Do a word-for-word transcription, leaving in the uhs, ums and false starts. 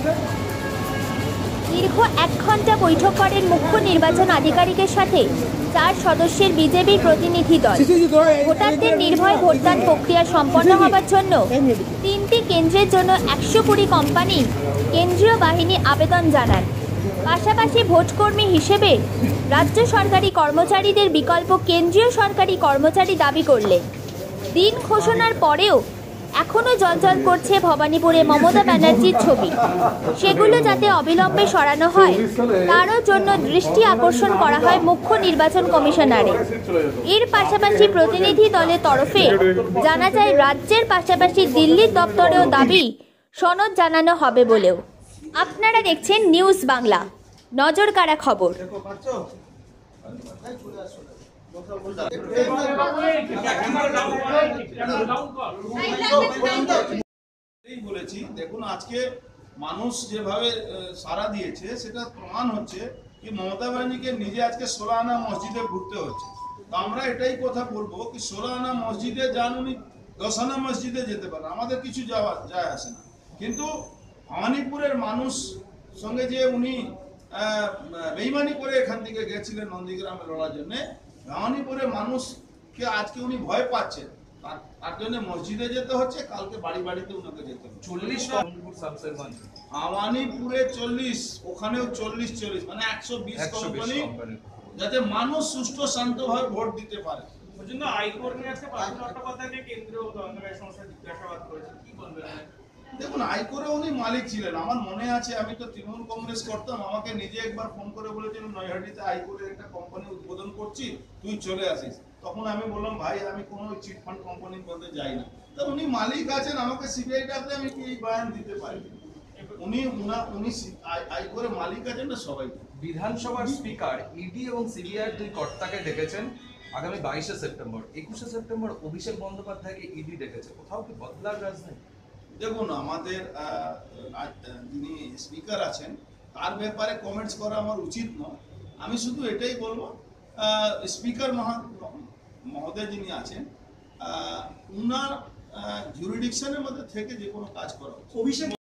দীর্ঘ এক ঘন্টা বৈঠক করেন মুখ্য নির্বাচন আধিকারিকের সাথে চার সদস্যের বিজেপির প্রতিনিধি দল। ভোটারদের নির্ভয় ভোটদান প্রক্রিয়া সম্পন্ন হবার জন্য তিনটি কেন্দ্রের জন্য একশো কুড়ি কোম্পানি কেন্দ্রীয় বাহিনী আবেদন জানান। পাশাপাশি ভোটকর্মী হিসেবে রাজ্য সরকারি কর্মচারীদের বিকল্প কেন্দ্রীয় সরকারি কর্মচারী দাবি করলেন। দিন ঘোষণার পরেও এখনও জলজল করছে ভবানীপুরে মমতা ব্যানার্জির ছবি। সেগুলো যাতে অবিলম্বে সরানো হয় তারও জন্য দৃষ্টি আকর্ষণ করা হয় মুখ্য নির্বাচন কমিশনারের। এর পাশাপাশি প্রতিনিধি দলের তরফে জানা যায় রাজ্যের পাশাপাশি দিল্লির দপ্তরেও দাবি সনদ জানানো হবে বলেও। আপনারা দেখছেন নিউজ বাংলা, নজর কাড়া খবর। বলেছি দেখুন, আজকে মানুষ যেভাবে সাড়া দিয়েছে সেটা প্রমাণ হচ্ছে কি মমতা ব্যানার্জিকে নিজে আজকে ষোলো আনা মসজিদে ঘুরতে হচ্ছে। তো আমরা এটাই কথা বলবো কি ষোলো আনা মসজিদে যান, উনি দশ আনা মসজিদে যেতে পারেন, আমাদের কিছু যাওয়া যায় আসে না। কিন্তু ভবানীপুরের মানুষ সঙ্গে যে উনি বেইমানি করে এখান থেকে গেছিলেন নন্দীগ্রামে লড়ার জন্য, ভবানীপুরের মানুষকে আজকে উনি ভয় পাচ্ছেন, তার জন্য মসজিদে যেতে হচ্ছে, কালকে বাড়ি বাড়িতে উনাকে যেতে হচ্ছে। চল্লিশ ভবানীপুরে চল্লিশ, ওখানেও চল্লিশ চল্লিশ মানে একশো বিশ কোম্পানি, যাতে মানুষ সুষ্ঠু শান্তভাবে ভোট দিতে পারে। ওই জন্য হাইকোর্ট নিয়ে আজকে পার্থ চট্টোপাধ্যায়কে কেন্দ্রীয় দপ্তরের সংস্থা জিজ্ঞাসাবাদ করেছে, কি বলবেন? দেখুন, হাইকোর্টে উনি মালিক ছিলেন, আমার মনে আছে আমি তো তৃণমূল কংগ্রেস করতাম, আমাকে নিজে একবার ফোন করে বলেছিল নৈহাটিতে হাইকোর্টের একটা কোম্পানি উদ্বোধন করছি, তুই চলে আসিস। তখন আমি বললাম ভাই আমি কোনো চিটফান্ড কোম্পানির মধ্যে যাই না। তো উনি মালিক আছেন, আমাকে সিবিআই ডাকলে আমি কি এই বয়ান দিতে পারি? উনি উনি হাইকোর্টে মালিক আছেন না সবাই। বিধানসভার স্পিকার ইডি এবং সিবিআই দুই কর্তাকে ডেকেছেন আগামী বাইশে সেপ্টেম্বর। একুশে সেপ্টেম্বর অভিষেক বন্দ্যোপাধ্যায়কে ইডি ডেকেছে, কোথাও কি বদলার রাজনীতি? দেখুন, আমাদের যিনি স্পিকার আছেন তার ব্যাপারে কমেন্টস করা আমার উচিত নয়। আমি শুধু এটাই বলবো, স্পিকার মহোদয় যিনি আছেন উনার জুরিডিকশনের মধ্যে থেকে যে কোনো কাজ করা অভিষেক